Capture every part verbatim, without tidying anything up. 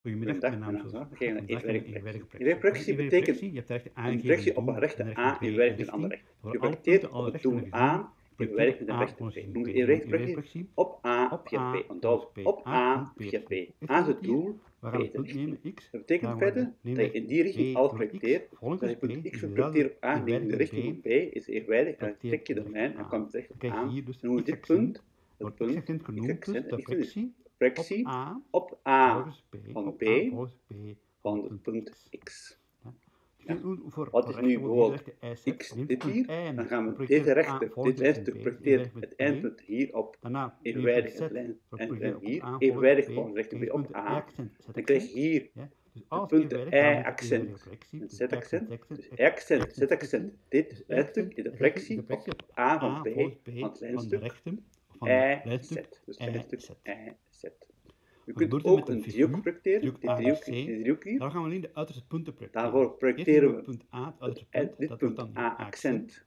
Goedemiddag, mijn naam is Jozef. We gaan naar Vandaag evenwichtige een evenwichtige projectie. Evenwichtige betekent je hebt recht een aangegeven projectie op doel een rechte en recht A B evenwijdig met een richting. andere recht. Voor Je alle projecteert punten, alle op het rechten doel van de figuur, A evenwijdig met een A rechte volgens B. B. Noem je Een evenwichtige evenwichtige op A op via A B. Onthoud, volgens B. op A A punt B via op B. Is A is het het hier? doel, We B gaan is het de punt nemen richting. X. Dat betekent Gaan we verder nemen dat je in die richting B alles door projecteert. X volgens Dat je B punt X is projecteert op A, neem de richting B van B, is evenwijdig en dan projecteert trek je de de lijn en rechte komt terecht Dan op krijg je A. hier dus Noem je de dit x-accent. punt, het Wordt punt, x-accent genoemd, dus de x-accent, projectie op projectie A op A volgens B van op B A volgens B van van het het punt punt X. X. Ja. Ja. Voor Wat is nu bijvoorbeeld rechte X, neemt dit punt hier, Y dan gaan we projecteert deze A rechter, volgens dit lijnstuk B projecteert evenwijdig het met B. eindpunt hier op Daarna evenwijdig Z het lijn en projecteert op hier, A evenwijdig volgens volgens B. rechter B Krijg je op punt A. Y-accent, Dan krijg je Z-accent. hier Ja. Dus de alles punten evenwijdig, daarom is het Y-accent evenwijdige projectie. en Dus Z-accent. X-accent, Dus Y-accent, Z-accent. Dit Dus lijnstuk is de projectie op A van B van het van de lijnstuk rechten van de Y, Z. lijnstuk Dus het lijnstuk Y, Z. Y, Z. Je We kunt gebeurt ook met een een driehoek figuur, projecteren. driehoek Dit A driehoek, C. dit driehoek hier. Daar gaan we alleen de uiterste punten projecteren. Daarvoor Eerst projecteren nemen we we punt A, het uiterste het, punt. dit Dat punt wordt dan A-accent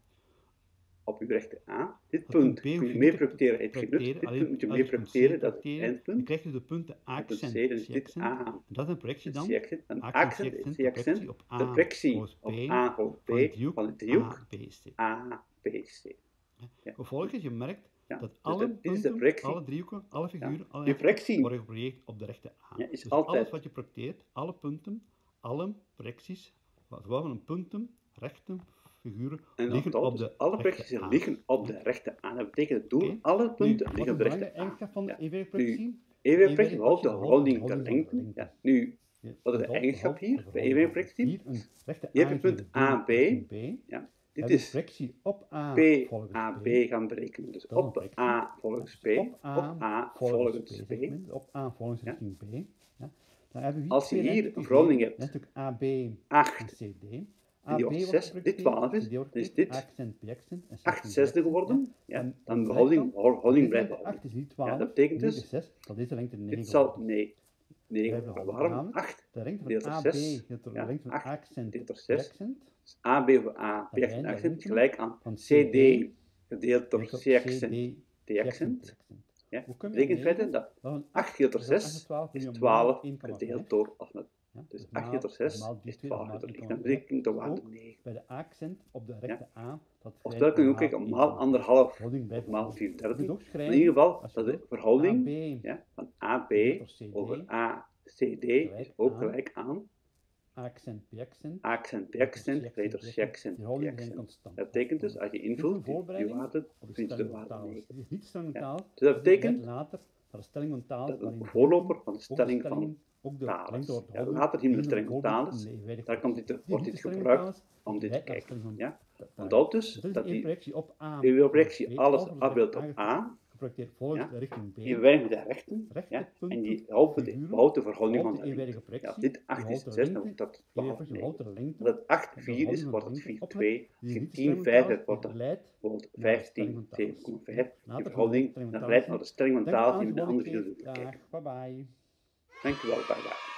op uw rechte A. Dit Dat punt punt B hoef kun je je niet mee te projecteren, het genut. projecteren, Dit alleen punt moet je mee uiterste punt C projecteren, dat is het projecteren. Dan eindpunt. krijg je de punten En punt accent, C, dan is dit C-accent. A. En dat is een projectie Dit dan. C-accent, een Accent, accent, C-accent, een de C-accent. projectie op De A projectie volgens op B A volgens B van de driehoek van de driehoek A B C. A, B, C. Ja. Vervolgens, je merkt Ja. dat Dus alle dat- dit is de punten, projectie. alle driehoeken, alle figuren, Ja. alle Die projectie worden geprojecteerd op de rechte A. ja, is Dus altijd alles wat je projecteert, alle punten, alle projecties, zowel van een punten, rechten, figuren, en liggen onthoud, op dus de alle rechte projecties A. liggen op de rechte A. Dat betekent het doel, Oké. alle Nu, punten wat liggen is op de de rechte belangrijke A. eigenschap van de Ja. evenwichtprojectie? Nu, evenwichtprojectie behoudt de behouden verhouding de ter verhouding van de lengte. lengte. Ja. Nu, Je wat is de behoudt- eigenschap behoudt hier de bij verhouding van- evenwichtprojectie? Hier een rechte Je hebt het punt aangegeven A B. doel richting B. Ja. We Dit hebben is projectie op A P volgens A B. B gaan berekenen. Dus Dat is een op projectie. A volgens B, Dus op A, op A volgens volgens B, B. zeg maar. Op A volgens Ja. richting B. Ja. Dan hebben we hier Als je twee hier lijnstukken een verhouding gegeven. hebt, Lijnstuk A B en acht C D. en die wordt zes, dit twaalf is, dan is dit accent, B-accent en acht zesde geworden. Ja. En Dan de blijkt verhouding, dan, verhouding dat blijft deze lengte behouden. acht is niet twaalf, Ja, dat betekent nu dus, is zes, dat deze lengte negen dit zal, wordt. nee, negen Blijft worden. behouden. Waarom? Namelijk, acht de lengte deelt van door A B zes. deelt door de Ja, lengte van acht accent, deelt door zes. B-accent. Dus A B over A, Dan B-accent, zijn de accent is lengten gelijk aan van C D gedeeld door Deelt door C-accent, C D, D-accent. Ja. Hoe Dat kom je betekent op verder negen? dat Dat is een acht gedeeld door dat is zes twaalf, is dus je twaalf maal één komma gedeeld vijf. door, of met, Ja, dus dus acht gedeeld door maal- zes maal die is twee, twaalf maal gedeeld door één negen. Dan komma vijf. berekent de waarde Ook negen. bij de accent op de rechte A. Dat Oftewel kun je ook kijken op maal anderhalf verhouding bij of maal Je kunt vierentdertig. ook In schrijven, ieder geval, als je dat de wilt, verhouding A B ja, van A B gedeeld door C D, over A C D is ook aan gelijk aan accent, B-accent, accent, B-accent, gedeeld door Die C-accent, verhoudingen zijn D-accent. constant. Dat betekent dus, als je Dit is invult een die, die voorbereiding waarde, op de vind je de stelling van waarde taal. negen. Het is niet stelling van Ja. taal, Dus dat betekent blijkt later naar de stelling van taal, dat waarin een de voorloper van de ook de stelling van stelling, ook de taal lengte is. wordt Ja, gehouden, later zien we de in stelling van taal voorbeeld is. een evenwijdig Daar komt dit, projectie. wordt Dit dit is de stelling van gebruikt taal, om dit te wijkt naar de kijken. stelling van Ja? taal. Onthoud dus Dit is dat een die projectie op A. projectie B, alles volgens afbeeldt op recht A, geprojecteerd volgens ja, de richting B. die werkt met de rechten, Rechte ja, punten, en die houdt de, figuren, behoudt de verhouding van behoudt de de lengte. evenwijdige Ja, projectie, dit acht is behoudt de zes, dan lengte, wordt dat die twaalf, evenwijdig behoudt negen. de lengte, Als het acht de vier is, verhouding wordt van het de vier lengte twee. oplet, Als die je niet de tien stelling van vijf taal hebt, is, wordt die dat leidt bijvoorbeeld naar de stelling vijftien van taal. zeven komma vijf. Die Later verhouding, stelling van dat taal leidt zien. naar de stelling van Denk taal aan die we in de de andere volgende video keer. zullen bekijken. Dag, bye bye. Dankjewel, bye bye.